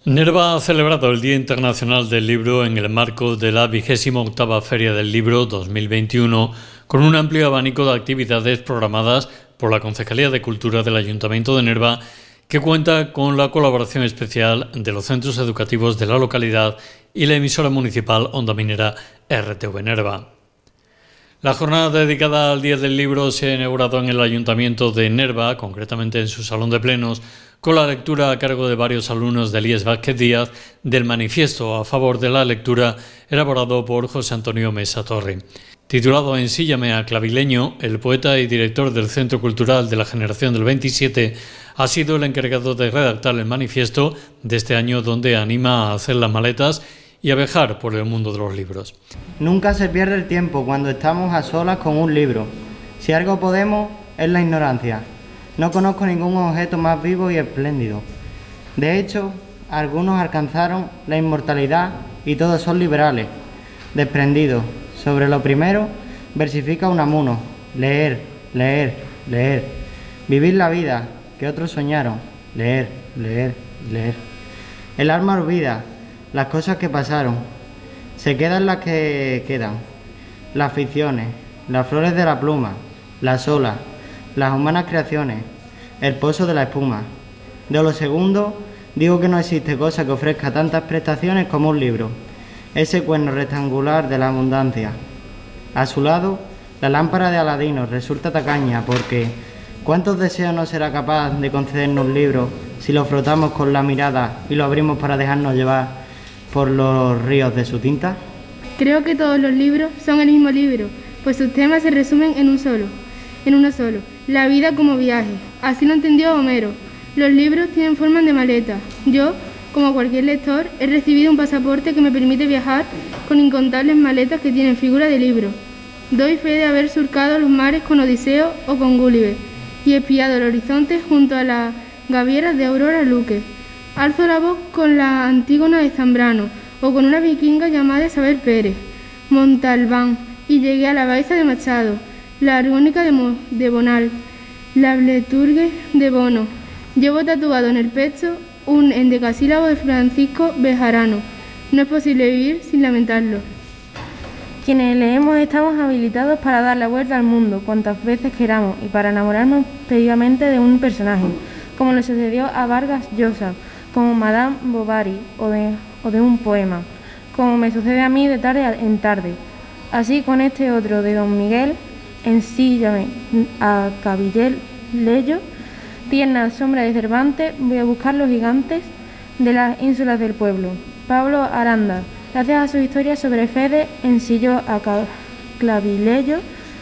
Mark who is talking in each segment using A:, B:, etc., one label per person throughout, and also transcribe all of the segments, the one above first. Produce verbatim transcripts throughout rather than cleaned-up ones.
A: Nerva ha celebrado el Día Internacional del Libro en el marco de la vigésima octava Feria del Libro dos mil veintiuno, con un amplio abanico de actividades programadas por la Concejalía de Cultura del Ayuntamiento de Nerva, que cuenta con la colaboración especial de los centros educativos de la localidad y la emisora municipal Onda Minera R T V Nerva. La jornada dedicada al Día del Libro se ha inaugurado en el Ayuntamiento de Nerva, concretamente en su salón de plenos, con la lectura a cargo de varios alumnos de Elías Vázquez Díaz del manifiesto a favor de la lectura elaborado por José Antonio Mesa Torre. Titulado Ensíllame a Clavileño, el poeta y director del Centro Cultural de la Generación del veintisiete ha sido el encargado de redactar el manifiesto de este año, donde anima a hacer las maletas y a viajar por el mundo de los libros.
B: Nunca se pierde el tiempo cuando estamos a solas con un libro. Si algo podemos, es la ignorancia. No conozco ningún objeto más vivo y espléndido. De hecho, algunos alcanzaron la inmortalidad y todos son liberales, desprendidos. Sobre lo primero, versifica Unamuno: leer, leer, leer. Vivir la vida que otros soñaron: leer, leer, leer. El alma olvida las cosas que pasaron, se quedan las que quedan, las ficciones, las flores de la pluma, las olas, las humanas creaciones, el pozo de la espuma. De lo segundo, digo que no existe cosa que ofrezca tantas prestaciones como un libro, ese cuerno rectangular de la abundancia. A su lado, la lámpara de Aladino resulta tacaña porque ¿cuántos deseos no será capaz de concedernos un libro si lo frotamos con la mirada y lo abrimos para dejarnos llevar por los ríos de su tinta?
C: Creo que todos los libros son el mismo libro, pues sus temas se resumen en un solo, en uno solo, la vida como viaje. Así lo entendió Homero. Los libros tienen forma de maleta. Yo, como cualquier lector, he recibido un pasaporte que me permite viajar con incontables maletas que tienen figura de libro. Doy fe de haber surcado los mares con Odiseo o con Gulliver y espiado el horizonte junto a las gavieras de Aurora Luque. Alzo la voz con la Antígona de Zambrano o con una vikinga llamada Isabel Pérez Montalbán y llegué a la Baiza de Machado, la Argónica de, Mo de Bonal, la Bleturgue de Bono. Llevo tatuado en el pecho un endecasílabo de Francisco Bejarano. No es posible vivir sin lamentarlo.
D: Quienes leemos estamos habilitados para dar la vuelta al mundo cuantas veces queramos y para enamorarnos perdidamente de un personaje, como le sucedió a Vargas Llosa, como Madame Bovary o de, o de un poema, como me sucede a mí de tarde en tarde. Así con este otro de Don Miguel, Ensíllame a Clavileño, tierna sombra de Cervantes, voy a buscar los gigantes de las ínsulas del pueblo. Pablo Aranda, gracias a su historia sobre Fede, ensilló a Clavileño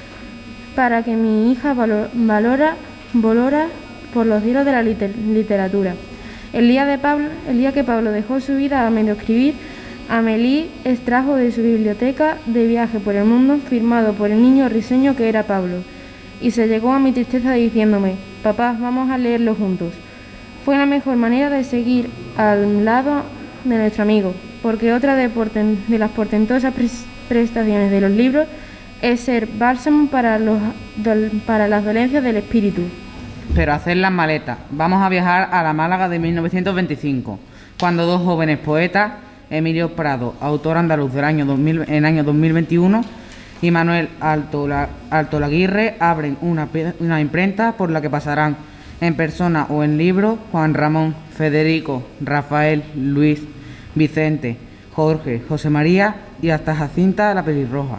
D: para que mi hija valor, valora, volora por los cielos de la liter, literatura. El día, de Pablo, el día que Pablo dejó su vida a medio escribir, Amélie extrajo de su biblioteca de viaje por el mundo, firmado por el niño risueño que era Pablo, y se llegó a mi tristeza diciéndome: papá, vamos a leerlo juntos. Fue la mejor manera de seguir al lado de nuestro amigo, porque otra de, porten, de las portentosas prestaciones de los libros es ser bálsamo para, los, para las dolencias del espíritu.
E: Pero hacer las maletas. Vamos a viajar a la Málaga de mil novecientos veinticinco, cuando dos jóvenes poetas, Emilio Prado, autor andaluz del año dos mil, en año dos mil veintiuno, y Manuel Altolaguirre abren una, una imprenta por la que pasarán en persona o en libro Juan Ramón, Federico, Rafael, Luis, Vicente, Jorge, José María y hasta Jacinta la pelirroja.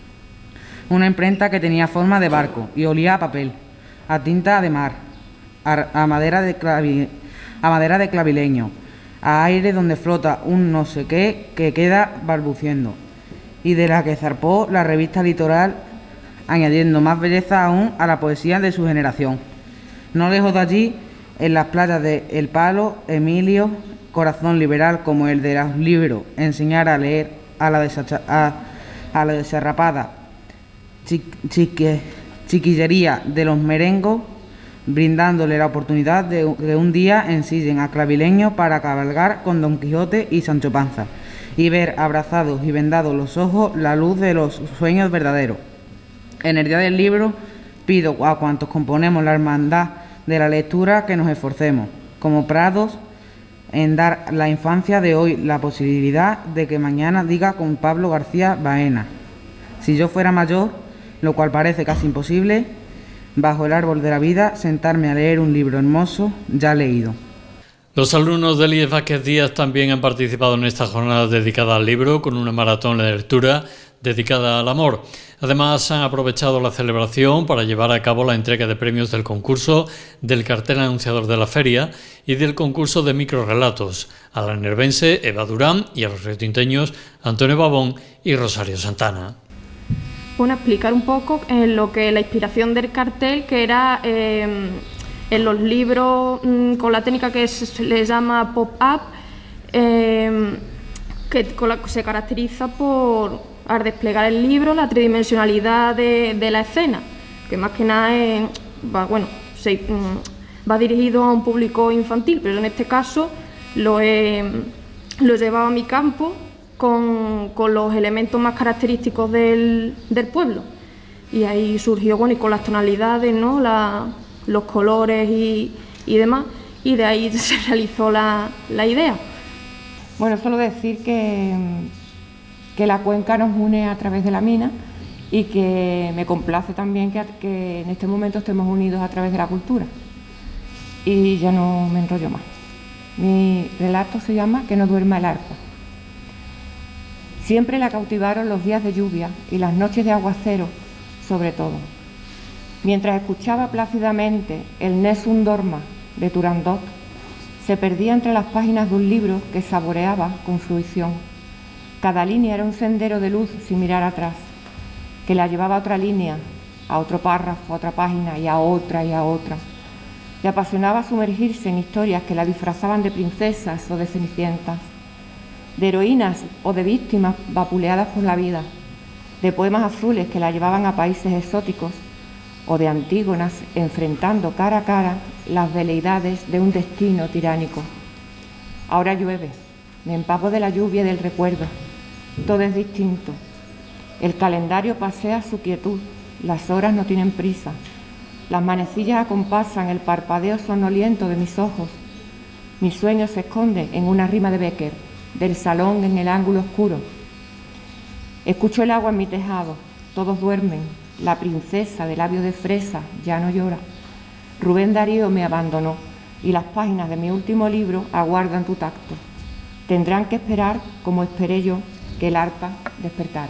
E: Una imprenta que tenía forma de barco y olía a papel, a tinta de mar, a, a, madera, de clavi, a madera de clavileño, a aire donde flota un no sé qué que queda balbuciendo, y de la que zarpó la revista Litoral, añadiendo más belleza aún a la poesía de su generación. No lejos de allí, en las playas de El Palo, Emilio, corazón liberal como el de los libros, enseñar a leer a la, a, a la desarrapada chi, chique, chiquillería de los merengos, brindándole la oportunidad de que un día ensillen a Clavileño para cabalgar con Don Quijote y Sancho Panza y ver abrazados y vendados los ojos la luz de los sueños verdaderos. En el día del libro pido a cuantos componemos la hermandad de la lectura que nos esforcemos, como prados en dar a la infancia de hoy la posibilidad de que mañana diga con Pablo García Baena: si yo fuera mayor, lo cual parece casi imposible, bajo el árbol de la vida, sentarme a leer un libro hermoso ya leído.
A: Los alumnos del I E S Vázquez Díaz también han participado en esta jornada dedicada al libro, con una maratón de lectura dedicada al amor. Además, han aprovechado la celebración para llevar a cabo la entrega de premios del concurso del cartel anunciador de la feria y del concurso de microrrelatos a la nervense Eva Durán y a los riotinteños Antonio Babón y Rosario Santana.
F: Bueno, explicar un poco en lo que la inspiración del cartel, que era eh, en los libros mmm, con la técnica que se le llama pop-up, eh, que con la, se caracteriza por, al desplegar el libro, la tridimensionalidad de, de la escena, que más que nada es, va, bueno, se, mmm, va dirigido a un público infantil, pero en este caso lo he, lo he llevado a mi campo con, con los elementos más característicos del, del pueblo. Y ahí surgió, bueno, y con las tonalidades, ¿no?, la, los colores y, y demás, y de ahí se realizó la, la idea.
G: Bueno, solo decir que, que la cuenca nos une a través de la mina y que me complace también que, que en este momento estemos unidos a través de la cultura. Y ya no me enrollo más. Mi relato se llama Que no duerma el arpa. Siempre la cautivaron los días de lluvia y las noches de aguacero, sobre todo. Mientras escuchaba plácidamente el Nessun Dorma de Turandot, se perdía entre las páginas de un libro que saboreaba con fruición. Cada línea era un sendero de luz sin mirar atrás, que la llevaba a otra línea, a otro párrafo, a otra página y a otra y a otra. Le apasionaba sumergirse en historias que la disfrazaban de princesas o de cenicientas, de heroínas o de víctimas vapuleadas por la vida, de poemas azules que la llevaban a países exóticos o de Antígonas enfrentando cara a cara las veleidades de un destino tiránico. Ahora llueve, me empapo de la lluvia y del recuerdo. Todo es distinto. El calendario pasea su quietud, las horas no tienen prisa. Las manecillas acompasan el parpadeo sonoliento de mis ojos. Mi sueño se esconde en una rima de Becker, del salón en el ángulo oscuro. Escucho el agua en mi tejado, todos duermen. La princesa de labios de fresa ya no llora. Rubén Darío me abandonó y las páginas de mi último libro aguardan tu tacto. Tendrán que esperar, como esperé yo, que el arpa despertara.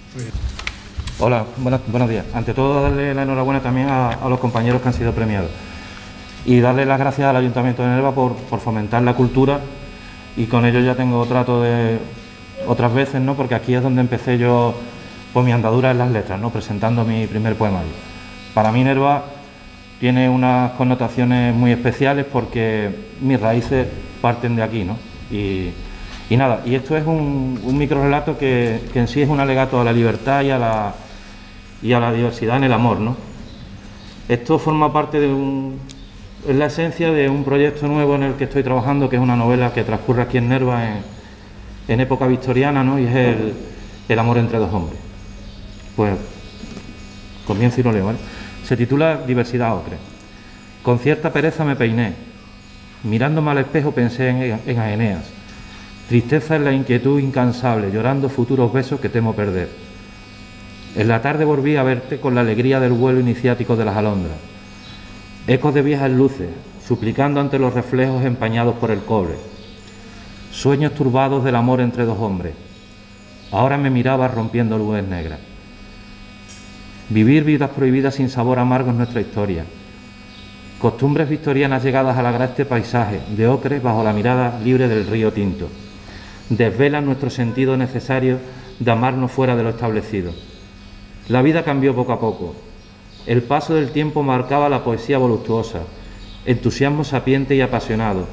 H: Hola, buenas, buenos días. Ante todo, darle la enhorabuena también a, a los compañeros que han sido premiados y darle las gracias al Ayuntamiento de Nerva por, por fomentar la cultura, y con ello ya tengo trato de otras veces, ¿no?, porque aquí es donde empecé yo por mi andadura en las letras, ¿no?, presentando mi primer poemario. Para mí Nerva tiene unas connotaciones muy especiales porque mis raíces parten de aquí, ¿no? Y, y nada, y esto es un, un microrelato que, que en sí es un alegato a la libertad y a la, y a la diversidad en el amor, ¿no? Esto forma parte de un... es la esencia de un proyecto nuevo en el que estoy trabajando, que es una novela que transcurre aquí en Nerva en, en época victoriana, ¿no?, y es el, el amor entre dos hombres. Pues comienzo y lo leo, ¿vale? Se titula Diversidad ocre. Con cierta pereza me peiné. Mirándome al espejo pensé en, en Aeneas. Tristeza en la inquietud incansable, llorando futuros besos que temo perder. En la tarde volví a verte con la alegría del vuelo iniciático de las alondras. Ecos de viejas luces, suplicando ante los reflejos empañados por el cobre. Sueños turbados del amor entre dos hombres. Ahora me miraba rompiendo nubes negras. Vivir vidas prohibidas sin sabor amargo es nuestra historia. Costumbres victorianas llegadas a lograr este paisaje de ocre bajo la mirada libre del río Tinto. Desvelan nuestro sentido necesario de amarnos fuera de lo establecido. La vida cambió poco a poco. El paso del tiempo marcaba la poesía voluptuosa, entusiasmo sapiente y apasionado.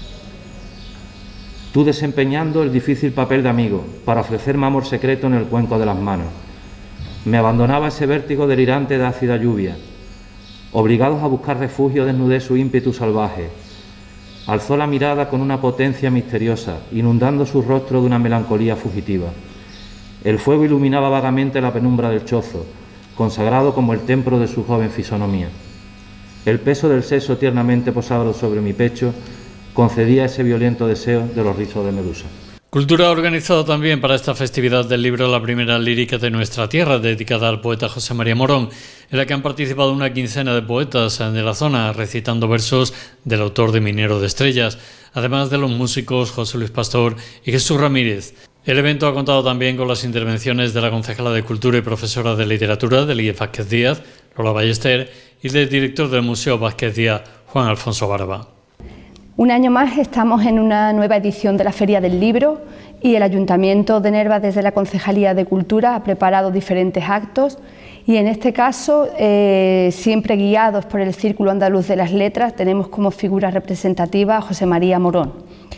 H: Tú desempeñando el difícil papel de amigo para ofrecerme amor secreto en el cuenco de las manos. Me abandonaba ese vértigo delirante de ácida lluvia. Obligados a buscar refugio desnudé su ímpetu salvaje. Alzó la mirada con una potencia misteriosa, inundando su rostro de una melancolía fugitiva. El fuego iluminaba vagamente la penumbra del chozo, consagrado como el templo de su joven fisonomía. El peso del seso tiernamente posado sobre mi pecho concedía ese violento deseo de los rizos de Medusa.
A: Cultura ha organizado también para esta festividad del libro la primera lírica de nuestra tierra, dedicada al poeta José María Morón, en la que han participado una quincena de poetas de la zona, recitando versos del autor de Minero de Estrellas, además de los músicos José Luis Pastor y Jesús Ramírez. El evento ha contado también con las intervenciones de la concejala de Cultura y profesora de Literatura, de Elías Vázquez Díaz, Lola Ballester, y del director del Museo Vázquez Díaz, Juan Alfonso Barba.
I: Un año más estamos en una nueva edición de la Feria del Libro y el Ayuntamiento de Nerva, desde la Concejalía de Cultura, ha preparado diferentes actos y en este caso, eh, siempre guiados por el Círculo Andaluz de las Letras, tenemos como figura representativa a José María Morón.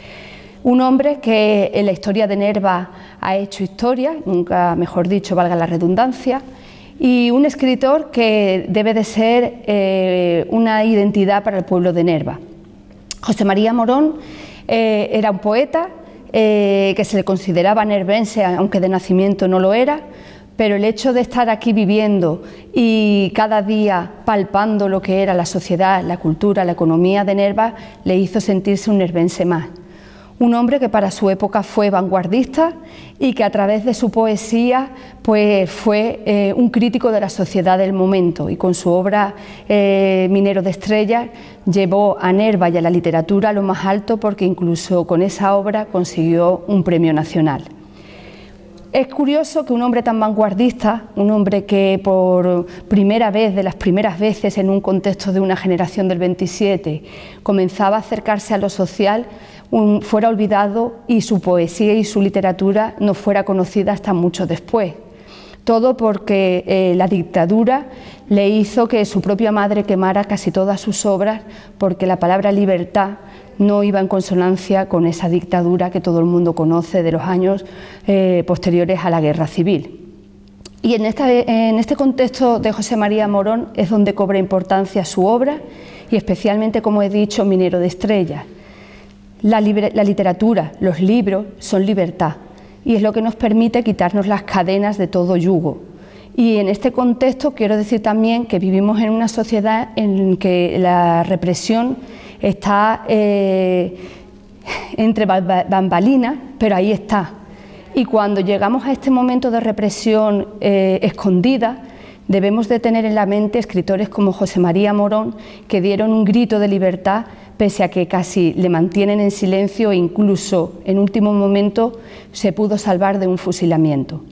I: Un hombre que en la historia de Nerva ha hecho historia, nunca mejor dicho, valga la redundancia, y un escritor que debe de ser eh, una identidad para el pueblo de Nerva. José María Morón eh, era un poeta eh, que se le consideraba nervense, aunque de nacimiento no lo era, pero el hecho de estar aquí viviendo y cada día palpando lo que era la sociedad, la cultura, la economía de Nerva, le hizo sentirse un nervense más. Un hombre que para su época fue vanguardista y que a través de su poesía pues, fue eh, un crítico de la sociedad del momento, y con su obra eh, Minero de Estrellas llevó a Nerva y a la literatura a lo más alto, porque incluso con esa obra consiguió un premio nacional. Es curioso que un hombre tan vanguardista, un hombre que por primera vez, de las primeras veces en un contexto de una generación del veintisiete, comenzaba a acercarse a lo social, un, fuera olvidado y su poesía y su literatura no fuera conocida hasta mucho después. Todo porque eh, la dictadura le hizo que su propia madre quemara casi todas sus obras, porque la palabra libertad no iba en consonancia con esa dictadura que todo el mundo conoce de los años eh, posteriores a la Guerra Civil. Y en, esta, en este contexto de José María Morón es donde cobra importancia su obra y especialmente, como he dicho, Minero de Estrellas. La, la literatura, los libros son libertad y es lo que nos permite quitarnos las cadenas de todo yugo. Y en este contexto quiero decir también que vivimos en una sociedad en que la represión está eh, entre bambalinas, pero ahí está. Y cuando llegamos a este momento de represión eh, escondida, debemos de tener en la mente escritores como José María Morón, que dieron un grito de libertad pese a que casi le mantienen en silencio e incluso en último momento se pudo salvar de un fusilamiento.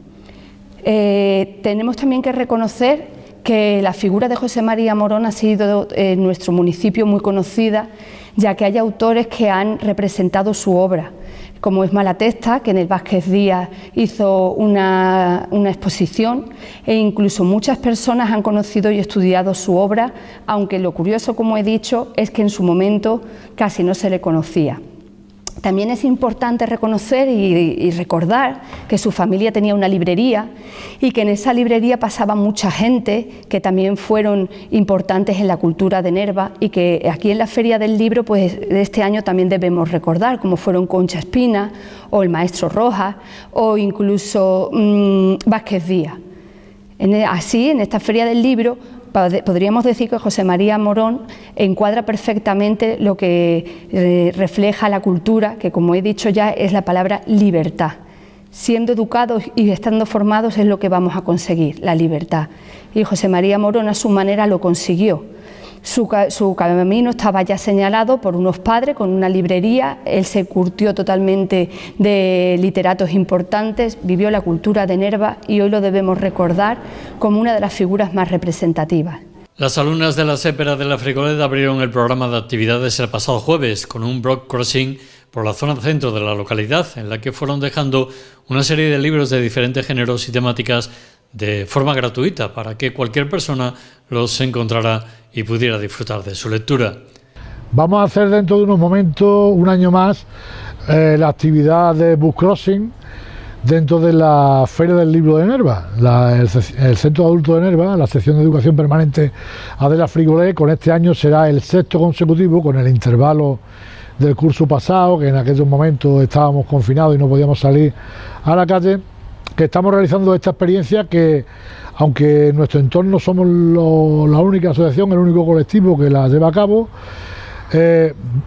I: Eh, tenemos también que reconocer que la figura de José María Morón ha sido en nuestro municipio muy conocida, ya que hay autores que han representado su obra, como es Malatesta, que en el Vázquez Díaz hizo una, una exposición, e incluso muchas personas han conocido y estudiado su obra, aunque lo curioso, como he dicho, es que en su momento casi no se le conocía. También es importante reconocer y, y recordar que su familia tenía una librería y que en esa librería pasaba mucha gente que también fueron importantes en la cultura de Nerva y que aquí en la Feria del Libro pues, de este año también debemos recordar, como fueron Concha Espina o el maestro Rojas o incluso mmm, Vázquez Díaz. En, así, en esta Feria del Libro, podríamos decir que José María Morón encuadra perfectamente lo que eh, refleja la cultura, que como he dicho ya es la palabra libertad. Siendo educados y estando formados es lo que vamos a conseguir, la libertad. Y José María Morón a su manera lo consiguió. Su, su camino estaba ya señalado por unos padres con una librería, él se curtió totalmente de literatos importantes, vivió la cultura de Nerva y hoy lo debemos recordar como una de las figuras más representativas.
A: Las alumnas de la Sépera de la Frigolet abrieron el programa de actividades el pasado jueves con un broad crossing por la zona centro de la localidad, en la que fueron dejando una serie de libros de diferentes géneros y temáticas de forma gratuita para que cualquier persona los encontrara y pudiera disfrutar de su lectura.
J: Vamos a hacer dentro de unos momentos, un año más, eh, la actividad de book crossing dentro de la Feria del Libro de Nerva, la, el, el Centro Adulto de Nerva, la sección de educación permanente Adela Frigolet. Con este año será el sexto consecutivo, con el intervalo del curso pasado, que en aquellos momentos estábamos confinados y no podíamos salir a la calle, que estamos realizando esta experiencia que, aunque en nuestro entorno somos lo, la única asociación, el único colectivo que la lleva a cabo, eh,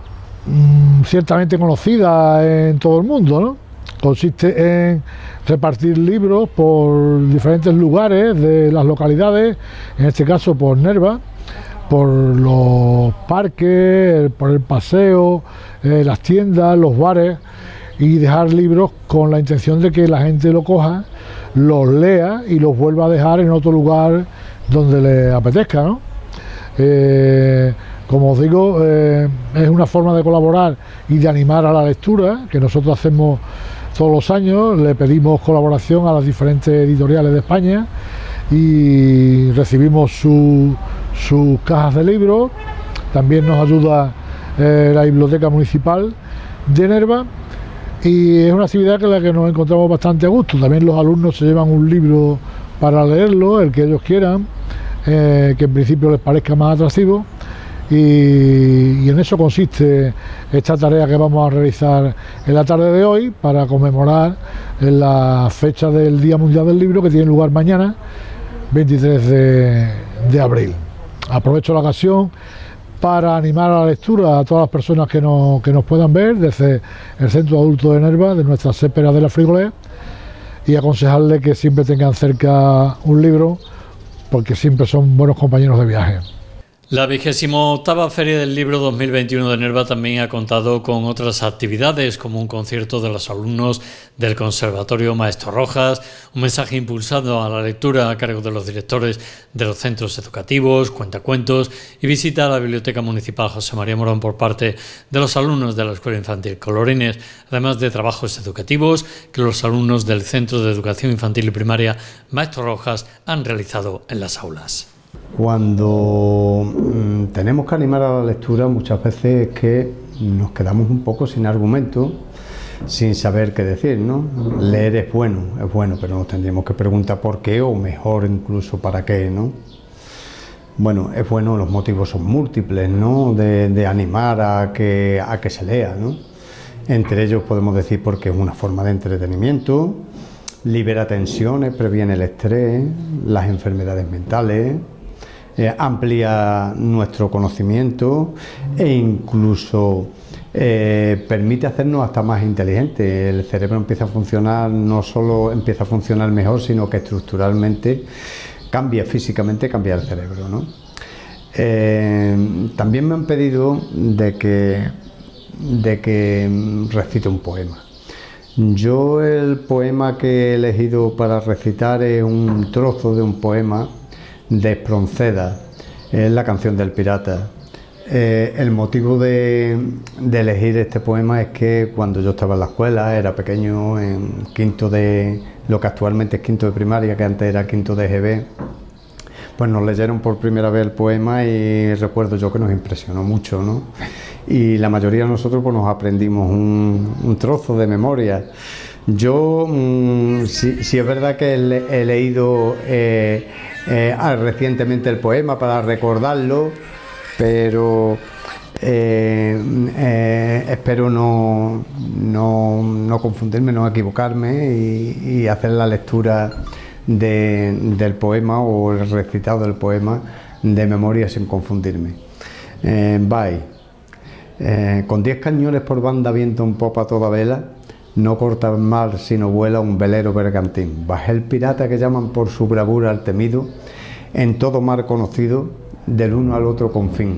J: mmm, ciertamente conocida en todo el mundo, ¿no? Consiste en repartir libros por diferentes lugares de las localidades, en este caso por Nerva, por los parques, por el paseo, eh, las tiendas, los bares, y dejar libros con la intención de que la gente lo coja, los lea y los vuelva a dejar en otro lugar donde le apetezca, ¿no? Eh, como os digo, eh, es una forma de colaborar y de animar a la lectura que nosotros hacemos todos los años. Le pedimos colaboración a las diferentes editoriales de España y recibimos su, sus cajas de libros. También nos ayuda eh, la Biblioteca Municipal de Nerva, y es una actividad con la que nos encontramos bastante a gusto. También los alumnos se llevan un libro para leerlo, el que ellos quieran, eh, que en principio les parezca más atractivo, y, y en eso consiste esta tarea que vamos a realizar en la tarde de hoy para conmemorar la fecha del Día Mundial del Libro, que tiene lugar mañana, veintitrés de abril. Aprovecho la ocasión para animar a la lectura a todas las personas que nos, que nos puedan ver desde el Centro Adulto de Nerva, de nuestra Céspera de la Frigolé, y aconsejarles que siempre tengan cerca un libro, porque siempre son buenos compañeros de viaje.
A: La vigésimo octava Feria del Libro dos mil veintiuno de Nerva también ha contado con otras actividades, como un concierto de los alumnos del Conservatorio Maestro Rojas, un mensaje impulsado a la lectura a cargo de los directores de los centros educativos, cuentacuentos y visita a la Biblioteca Municipal José María Morón por parte de los alumnos de la Escuela Infantil Colorines, además de trabajos educativos que los alumnos del Centro de Educación Infantil y Primaria Maestro Rojas han realizado en las aulas.
K: Cuando mmm, tenemos que animar a la lectura, muchas veces es que nos quedamos un poco sin argumento, sin saber qué decir, ¿no? Leer es bueno, es bueno, pero nos tendríamos que preguntar por qué, o mejor incluso para qué, ¿no? Bueno, es bueno, los motivos son múltiples, ¿no? De, de animar a que, a que se lea, ¿no? Entre ellos podemos decir porque es una forma de entretenimiento, libera tensiones, previene el estrés, las enfermedades mentales, Eh, amplía nuestro conocimiento e incluso eh, permite hacernos hasta más inteligentes. El cerebro empieza a funcionar, no solo empieza a funcionar mejor, sino que estructuralmente cambia, físicamente cambia el cerebro, ¿no? Eh, también me han pedido de que, de que recite un poema. Yo el poema que he elegido para recitar es un trozo de un poema de Espronceda, es la canción del pirata. Eh, el motivo de, de elegir este poema es que cuando yo estaba en la escuela, era pequeño, en quinto de, lo que actualmente es quinto de primaria, que antes era quinto de G B, pues nos leyeron por primera vez el poema y recuerdo yo que nos impresionó mucho, ¿no? Y la mayoría de nosotros pues nos aprendimos un, un trozo de memoria. Yo, mmm, sí, sí es verdad que he, he leído eh, eh, recientemente el poema para recordarlo, pero eh, eh, espero no, no, no confundirme, no equivocarme y, y hacer la lectura de, del poema o el recitado del poema de memoria sin confundirme. Eh, bye. Eh, con diez cañones por banda, viento en popa a toda vela, no corta el mar sino vuela un velero bergantín. Bajé el pirata que llaman por su bravura al temido, en todo mar conocido, del uno al otro confín.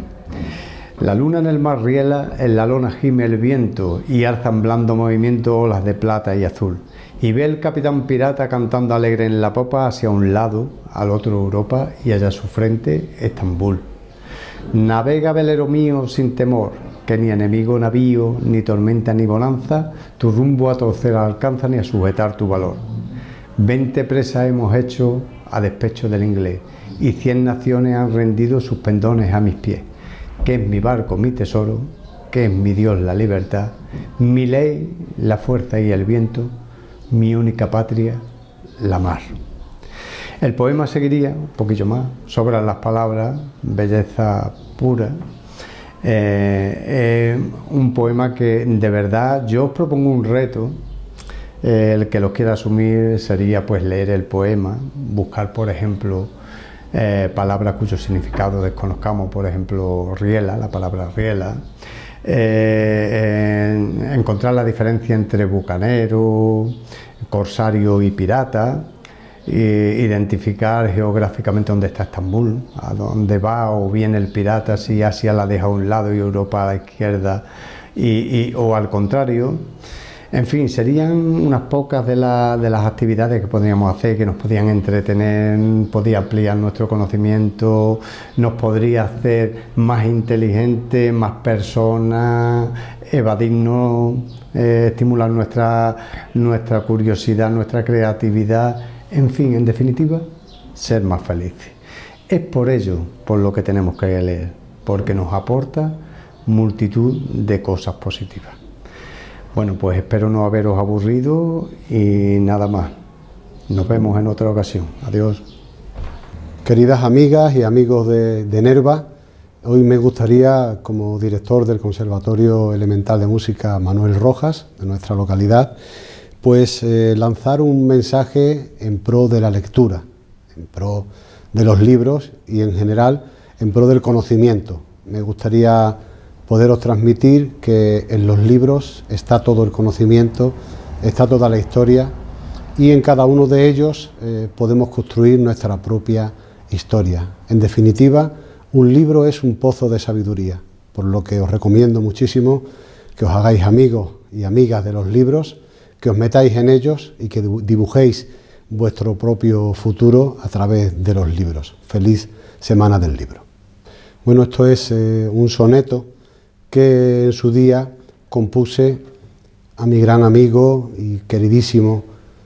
K: La luna en el mar riela, en la lona gime el viento, y alza en blando movimiento olas de plata y azul. Y ve el capitán pirata cantando alegre en la popa, hacia un lado, al otro Europa, y allá a su frente Estambul. Navega, velero mío, sin temor, que ni enemigo navío, ni tormenta ni bonanza, tu rumbo a torcer alcanza ni a sujetar tu valor. Veinte presas hemos hecho a despecho del inglés, y cien naciones han rendido sus pendones a mis pies. Que es mi barco, mi tesoro, que es mi Dios la libertad, mi ley, la fuerza y el viento, mi única patria, la mar. El poema seguiría un poquillo más, sobran las palabras, belleza pura. Eh, eh, un poema que de verdad yo os propongo un reto. Eh, el que lo quiera asumir sería pues leer el poema, buscar por ejemplo eh, palabras cuyo significado desconozcamos, por ejemplo riela, la palabra riela, eh, encontrar la diferencia entre bucanero, corsario y pirata, e identificar geográficamente dónde está Estambul, a dónde va o viene el pirata, si Asia la deja a un lado y Europa a la izquierda, y, y, o al contrario. En fin, serían unas pocas de, la, de las actividades que podríamos hacer, que nos podían entretener, podía ampliar nuestro conocimiento, nos podría hacer más inteligentes, más personas, evadirnos, eh, estimular nuestra, nuestra curiosidad, nuestra creatividad, en fin, en definitiva, ser más felices. Es por ello por lo que tenemos que leer, porque nos aporta multitud de cosas positivas. Bueno, pues espero no haberos aburrido y nada más. Nos vemos en otra ocasión. Adiós.
L: Queridas amigas y amigos de, de Nerva, hoy me gustaría, como director del Conservatorio Elemental de Música Manuel Rojas, de nuestra localidad, pues eh, lanzar un mensaje en pro de la lectura, en pro de los libros y en general en pro del conocimiento. Me gustaría poderos transmitir que en los libros está todo el conocimiento, está toda la historia y en cada uno de ellos eh, podemos construir nuestra propia historia. En definitiva, un libro es un pozo de sabiduría, por lo que os recomiendo muchísimo que os hagáis amigos y amigas de los libros, que os metáis en ellos y que dibujéis vuestro propio futuro a través de los libros. Feliz Semana del Libro. Bueno, esto es eh, un soneto que en su día compuse a mi gran amigo y queridísimo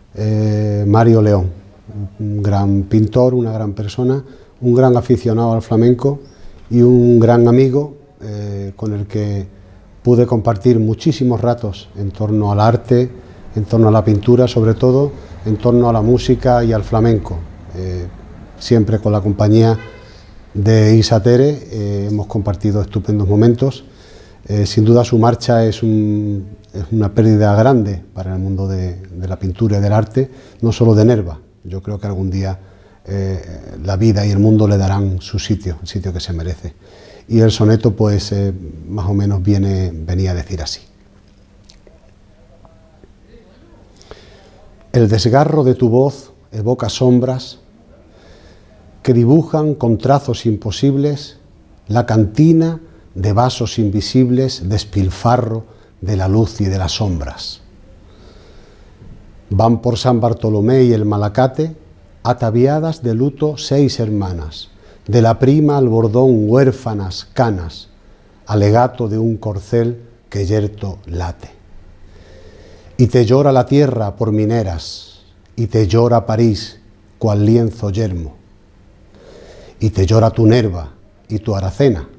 L: eh, Mario León, un gran pintor, una gran persona, un gran aficionado al flamenco y un gran amigo eh, con el que pude compartir muchísimos ratos en torno al arte, en torno a la pintura, sobre todo en torno a la música y al flamenco. Eh, siempre con la compañía de Isa Tere eh, hemos compartido estupendos momentos. Eh, sin duda su marcha es, un, es una pérdida grande para el mundo de, de la pintura y del arte, no solo de Nerva. Yo creo que algún día eh, la vida y el mundo le darán su sitio, el sitio que se merece. Y el soneto pues eh, más o menos viene, venía a decir así. El desgarro de tu voz evoca sombras que dibujan con trazos imposibles la cantina de vasos invisibles, despilfarro de la luz y de las sombras. Van por San Bartolomé y el Malacate, ataviadas de luto seis hermanas, de la prima al bordón huérfanas canas, alegato de un corcel que yerto late. Y te llora la tierra por mineras, y te llora París, cual lienzo yermo, y te llora tu Nerva y tu Aracena,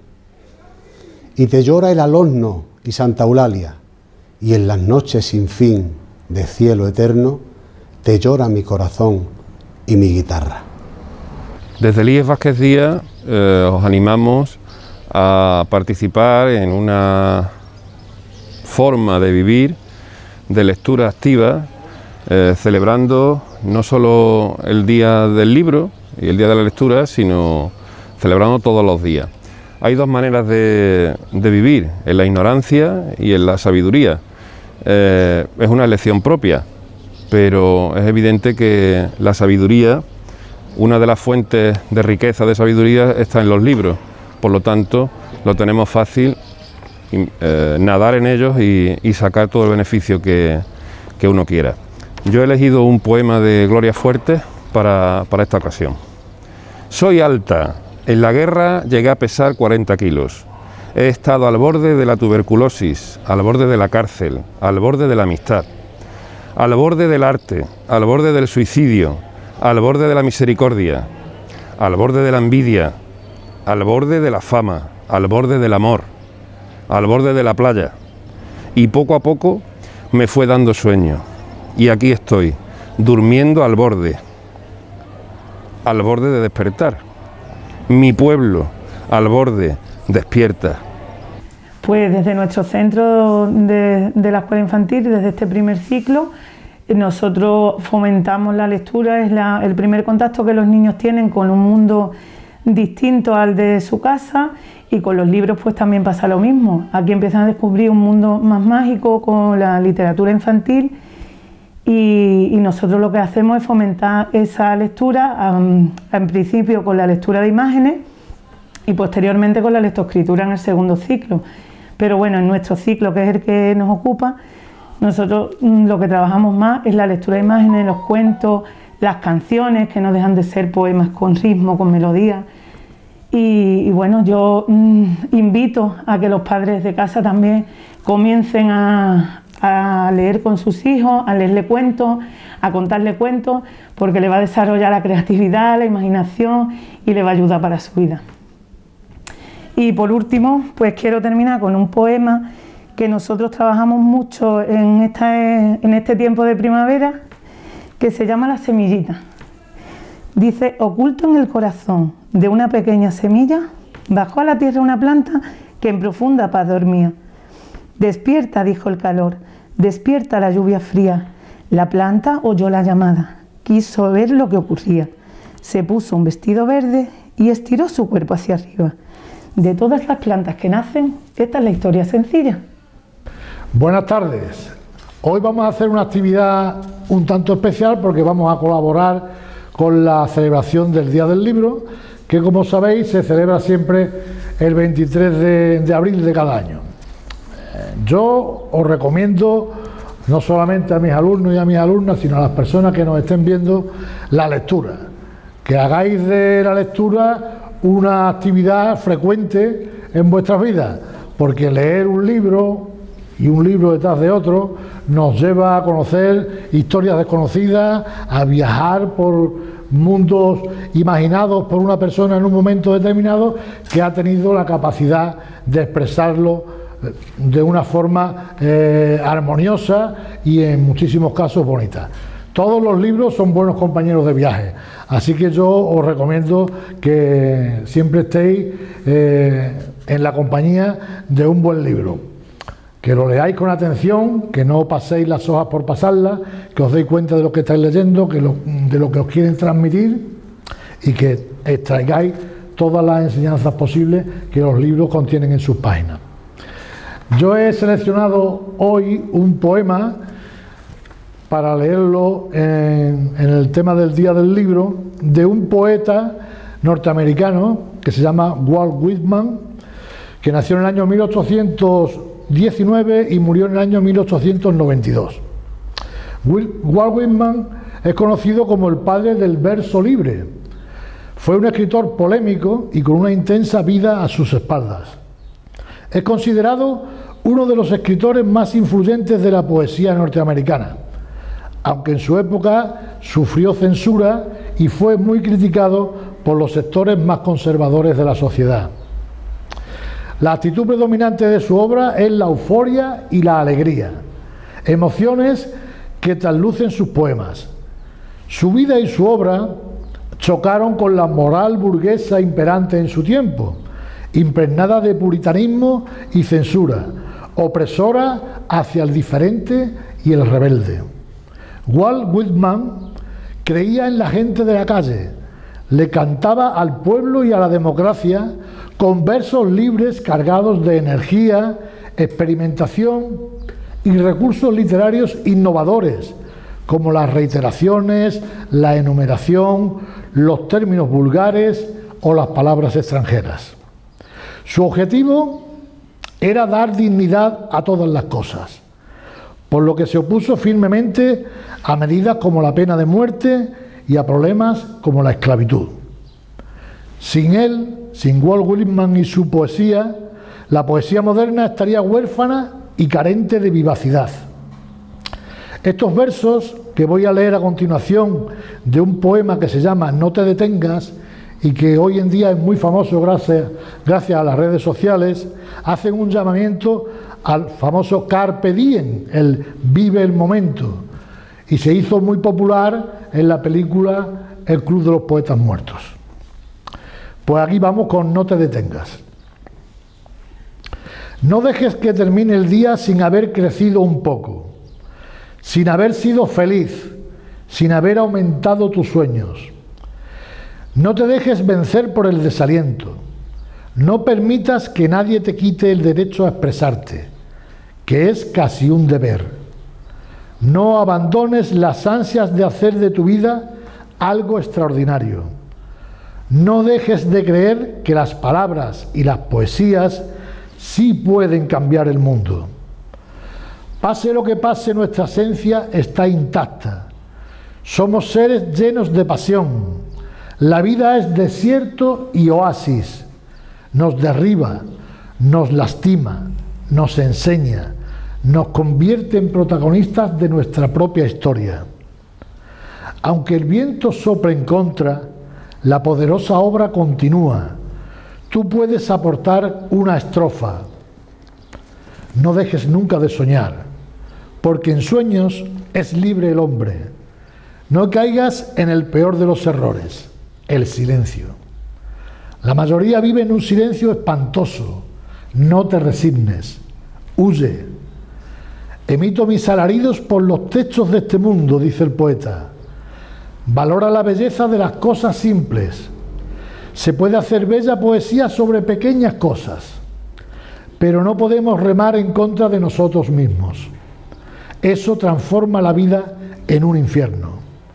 L: y te llora el Alonno y Santa Eulalia, y en las noches sin fin de cielo eterno, te llora mi corazón y mi guitarra.
M: Desde el I E S Vázquez Díaz eh, os animamos a participar en una forma de vivir, de lectura activa, eh, celebrando no solo el Día del Libro y el Día de la Lectura, sino celebrando todos los días. Hay dos maneras de, de vivir, en la ignorancia y en la sabiduría. Eh, es una elección propia, pero es evidente que la sabiduría, una de las fuentes de riqueza de sabiduría está en los libros, por lo tanto lo tenemos fácil eh, nadar en ellos y, y sacar todo el beneficio que, que uno quiera. Yo he elegido un poema de Gloria Fuertes para, para esta ocasión. Soy alta. En la guerra llegué a pesar cuarenta kilos. He estado al borde de la tuberculosis, al borde de la cárcel, al borde de la amistad, al borde del arte, al borde del suicidio, al borde de la misericordia, al borde de la envidia, al borde de la fama, al borde del amor, al borde de la playa. Y poco a poco me fue dando sueño. Y aquí estoy, durmiendo al borde, al borde de despertar. Mi pueblo, al borde, despierta.
N: Pues desde nuestro centro de, de la escuela infantil, desde este primer ciclo, nosotros fomentamos la lectura, es la, el primer contacto que los niños tienen con un mundo distinto al de su casa, y con los libros pues también pasa lo mismo. Aquí empiezan a descubrir un mundo más mágico con la literatura infantil, y, y nosotros lo que hacemos es fomentar esa lectura, um, en principio con la lectura de imágenes y posteriormente con la lectoescritura en el segundo ciclo. Pero bueno, en nuestro ciclo, que es el que nos ocupa, nosotros um, lo que trabajamos más es la lectura de imágenes, los cuentos, las canciones, que no dejan de ser poemas con ritmo, con melodía. Y, y bueno, yo mmm, invito a que los padres de casa también comiencen a, a leer con sus hijos, a leerle cuentos, a contarle cuentos, porque le va a desarrollar la creatividad, la imaginación y le va a ayudar para su vida. Y por último, pues quiero terminar con un poema que nosotros trabajamos mucho en, esta, en este tiempo de primavera, que se llama La semillita. Dice: oculto en el corazón de una pequeña semilla, bajó a la tierra una planta que en profunda paz dormía. Despierta, dijo el calor, despierta la lluvia fría. La planta oyó la llamada, quiso ver lo que ocurría. Se puso un vestido verde y estiró su cuerpo hacia arriba. De todas las plantas que nacen, esta es la historia sencilla.
J: Buenas tardes. Hoy vamos a hacer una actividad un tanto especial porque vamos a colaborar con la celebración del Día del Libro, que como sabéis se celebra siempre el veintitrés de abril de cada año. Yo os recomiendo, no solamente a mis alumnos y a mis alumnas, sino a las personas que nos estén viendo, la lectura. Que hagáis de la lectura una actividad frecuente en vuestras vidas, porque leer un libro y un libro detrás de otro nos lleva a conocer historias desconocidas, a viajar por mundos imaginados por una persona en un momento determinado que ha tenido la capacidad de expresarlo de una forma eh, armoniosa y en muchísimos casos bonita. Todos los libros son buenos compañeros de viaje, así que yo os recomiendo que siempre estéis eh, en la compañía de un buen libro. Que lo leáis con atención, que no paséis las hojas por pasarlas, que os deis cuenta de lo que estáis leyendo, que lo, de lo que os quieren transmitir, y que extraigáis todas las enseñanzas posibles que los libros contienen en sus páginas. Yo he seleccionado hoy un poema para leerlo en, en el tema del Día del Libro, de un poeta norteamericano que se llama Walt Whitman, que nació en el año mil ochocientos diecinueve y murió en el año mil ochocientos noventa y dos. Walt Whitman es conocido como el padre del verso libre. Fue un escritor polémico y con una intensa vida a sus espaldas. Es considerado uno de los escritores más influyentes de la poesía norteamericana, aunque en su época sufrió censura y fue muy criticado por los sectores más conservadores de la sociedad. La actitud predominante de su obra es la euforia y la alegría, emociones que traslucen sus poemas. Su vida y su obra chocaron con la moral burguesa imperante en su tiempo, impregnada de puritanismo y censura, opresora hacia el diferente y el rebelde. Walt Whitman creía en la gente de la calle, le cantaba al pueblo y a la democracia con versos libres cargados de energía, experimentación y recursos literarios innovadores, como las reiteraciones, la enumeración, los términos vulgares o las palabras extranjeras. Su objetivo era dar dignidad a todas las cosas, por lo que se opuso firmemente a medidas como la pena de muerte y a problemas como la esclavitud. Sin él, sin Walt Whitman y su poesía, la poesía moderna estaría huérfana y carente de vivacidad. Estos versos que voy a leer a continuación de un poema que se llama No te detengas y que hoy en día es muy famoso gracias, gracias a las redes sociales, hacen un llamamiento al famoso Carpe Diem, el vive el momento, y se hizo muy popular en la película El Club de los Poetas Muertos. Pues aquí vamos con No te detengas. No dejes que termine el día sin haber crecido un poco, sin haber sido feliz, sin haber aumentado tus sueños. No te dejes vencer por el desaliento. No permitas que nadie te quite el derecho a expresarte, que es casi un deber. No abandones las ansias de hacer de tu vida algo extraordinario. No dejes de creer que las palabras y las poesías sí pueden cambiar el mundo. Pase lo que pase, nuestra esencia está intacta. Somos seres llenos de pasión. La vida es desierto y oasis. Nos derriba, nos lastima, nos enseña, nos convierte en protagonistas de nuestra propia historia. Aunque el viento sopre en contra, la poderosa obra continúa. Tú puedes aportar una estrofa. No dejes nunca de soñar, porque en sueños es libre el hombre. No caigas en el peor de los errores, el silencio. La mayoría vive en un silencio espantoso. No te resignes, huye. Emito mis alaridos por los techos de este mundo, dice el poeta. Valora la belleza de las cosas simples. Se puede hacer bella poesía sobre pequeñas cosas, pero no podemos remar en contra de nosotros mismos. Eso transforma la vida en un infierno.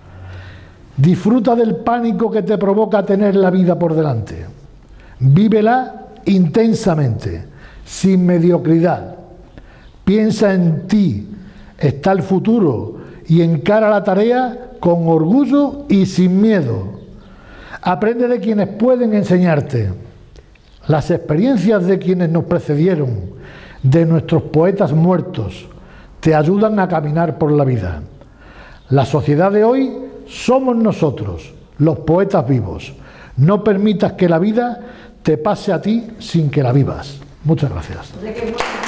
J: Disfruta del pánico que te provoca tener la vida por delante. Vívela intensamente, sin mediocridad. Piensa en ti, está el futuro, y encara la tarea con orgullo y sin miedo. Aprende de quienes pueden enseñarte. Las experiencias de quienes nos precedieron, de nuestros poetas muertos, te ayudan a caminar por la vida. La sociedad de hoy somos nosotros, los poetas vivos. No permitas que la vida te pase a ti sin que la vivas. Muchas gracias.